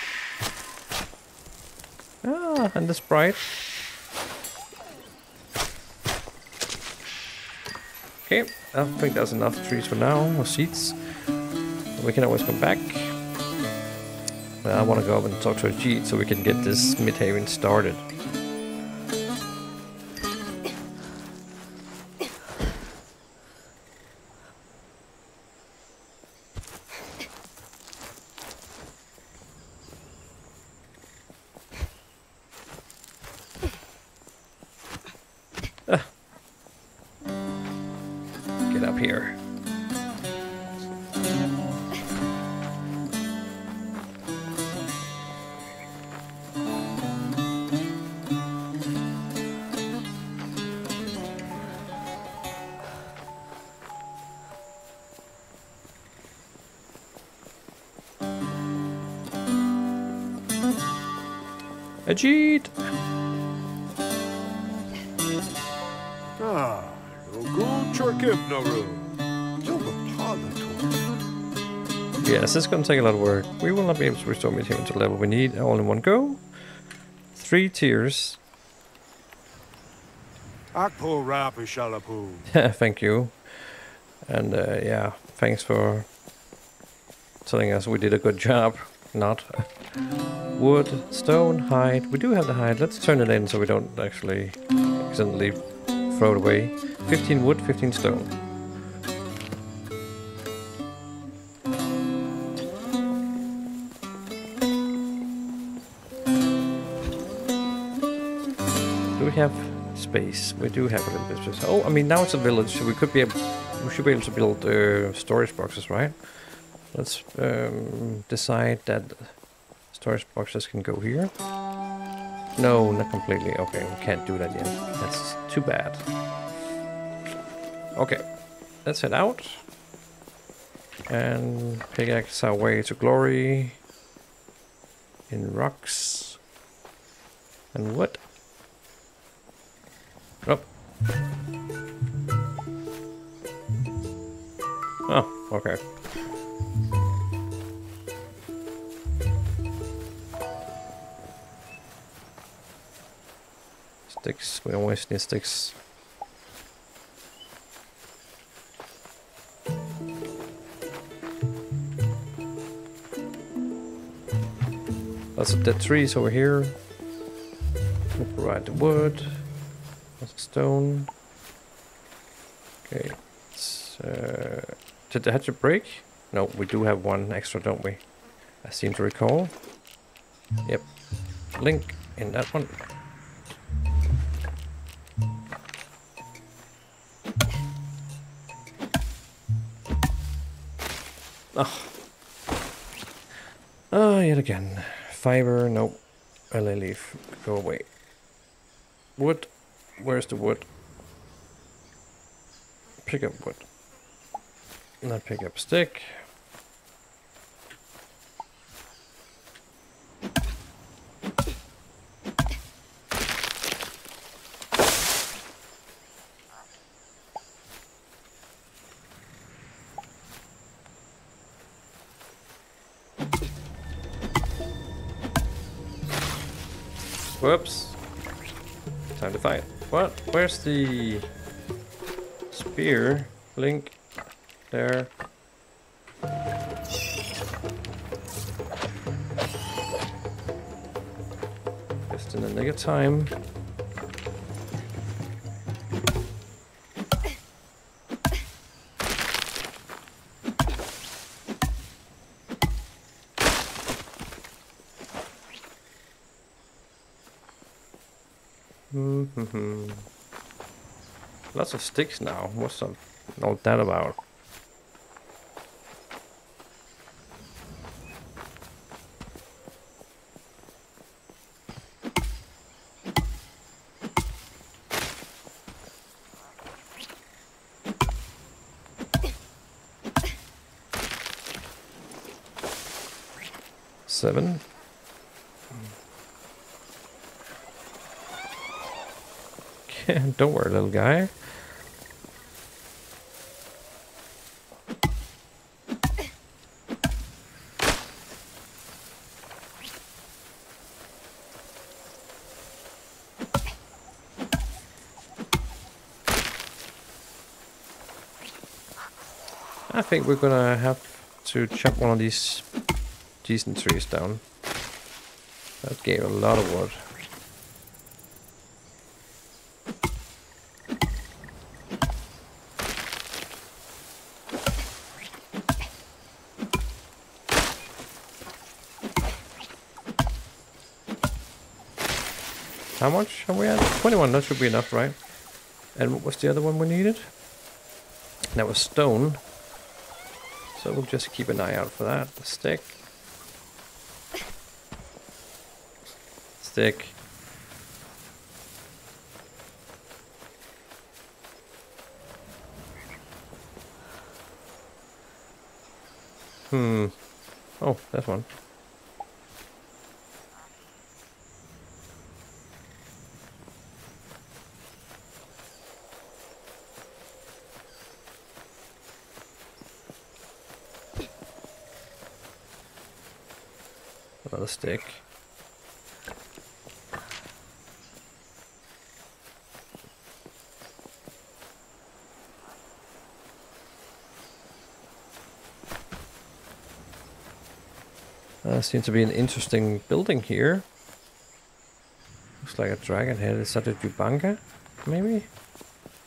Ah, and the sprite. Okay, I think that's enough trees for now, or seeds. We can always come back. But I want to go up and talk to Ajit so we can get this Midhaven started. Ah. Get up here. Ajit! Ah, go Chorkip Naru. Yes, it's gonna take a lot of work. We will not be able to restore Midhaven to the level we need all in one go. Three tiers. Akpo Rapi Shalapu. Thank you. And uh, yeah, thanks for telling us we did a good job. Not. Wood, stone, hide. We do have the hide. Let's turn it in so we don't actually accidentally throw it away. fifteen wood, fifteen stone. Do we have space? We do have a little bit of space. Oh, I mean, now it's a village, so we could be able, we should be able to build uh, storage boxes, right? Let's um, decide that storage boxes can go here. No, not completely. Okay, we can't do that yet. That's too bad. Okay, let's head out. And pickaxe our way to glory. In rocks. And wood. Oh. Oh, okay. Sticks, we always need sticks. Lots of dead trees over here. We provide the wood. Lots of stone. Okay. It's, uh, did the hatchet break? No, we do have one extra, don't we? I seem to recall. Yep. Link in that one. Oh. Oh, yet again. Fiber, no. L A leaf, go away. Wood, where's the wood? Pick up wood. Not pick up stick. Whoops. Time to fight. What? Where's the spear? Link. There. Just in the nick of time. Mm-hmm. Lots of sticks now. What's up? All that about? Seven. Don't worry, little guy. I think we're gonna have to chop one of these decent trees down. That gave a lot of wood. How much are we at? twenty-one, that should be enough, right? And what was the other one we needed? That was stone. So we'll just keep an eye out for that. The stick. Stick. Hmm. Oh, that's one. Another stick. Uh, seems to be an interesting building here. Looks like a dragon head. Is that a Jubanga? Maybe?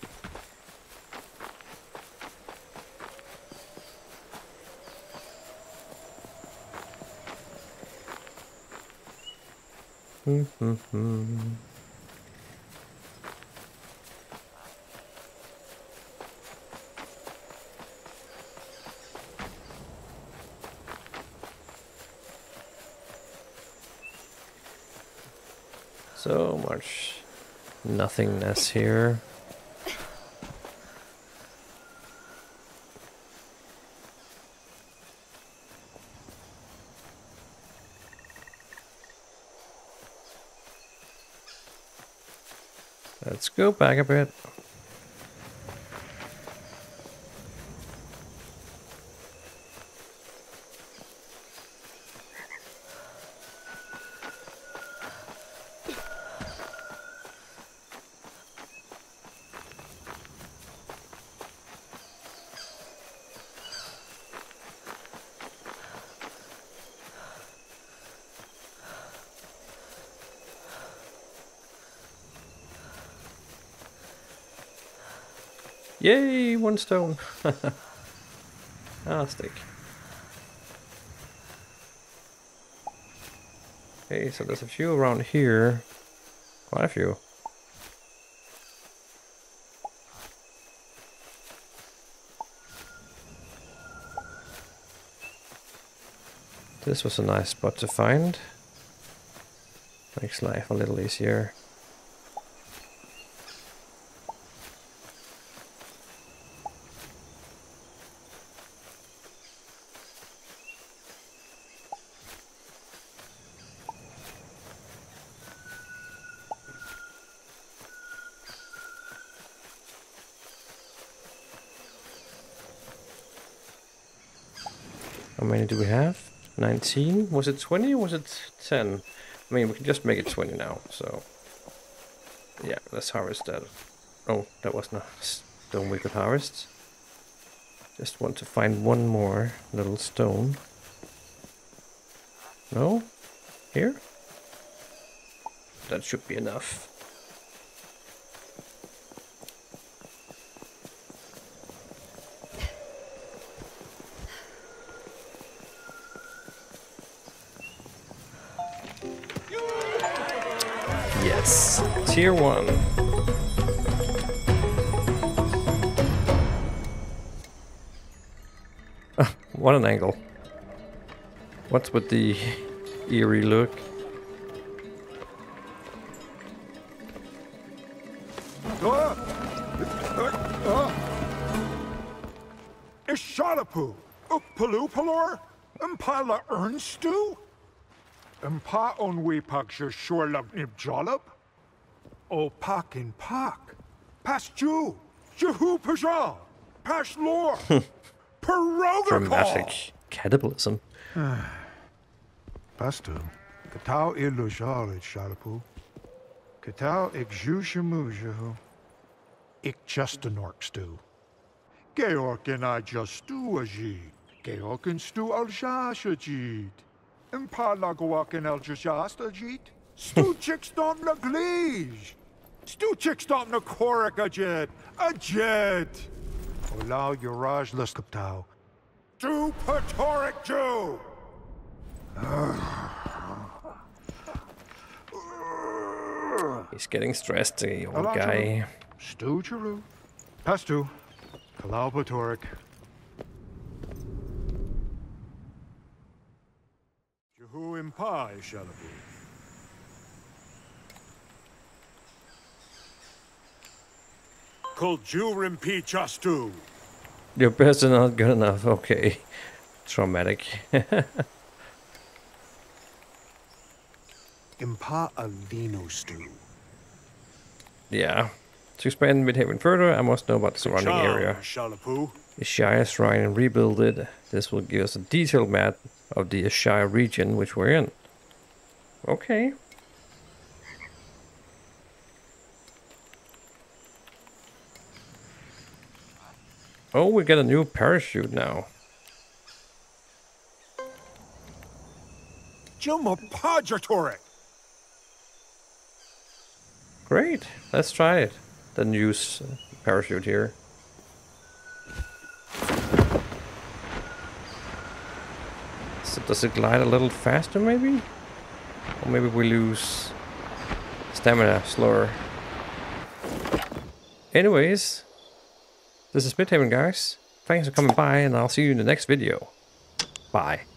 So much nothingness here. Let's go back a bit. Yay, one stone. Ah, stick. Okay, so there's a few around here. Quite a few. This was a nice spot to find. Makes life a little easier. How many do we have? nineteen? Was it twenty or was it ten? I mean, we can just make it twenty now, so... Yeah, let's harvest that. Oh, that was not stone we could harvest. Just want to find one more little stone. No? Here? That should be enough. Yes, tier one. Ah, what an angle. What's with the eerie look? Ishalapu, Upalupalor, Impala Ernstu, Impa onwe paksha shorlab nibjalab, O pak in pak, Pas Jew, Jehu Pajal, Pas Lor, Perogakal. Dramatic cannibalism. Pastu, Katao ilujal it shalapu, Katao ik Shimu jehu, ik just an orc stew. Georg and I just stew a jeed. Georg and stew al jasha jeed. Impala goak and al jasta jeed. Stew chicks don't na glige. Stew chicks don't na korik a jed. A jed. Allow your raj luskaptau. Stew patoric Jew. He's getting stressed, the old guy. Stew Jeru. Pastu. Kalau patoric. Jehu impa shalabu. Kol Jew rimpi chastu. Your best are not good enough. Okay. Traumatic. Impa alino stew. Yeah. To expand Midhaven further, I must know about the surrounding area. Ishaya Shrine and rebuild it. This will give us a detailed map of the Ishaya region which we're in. Okay. Oh, we get a new parachute now. Great. Let's try it. The new uh, parachute here. So does it glide a little faster, maybe? Or maybe we lose stamina slower. Anyways, this is Midhaven, guys. Thanks for coming by, and I'll see you in the next video. Bye.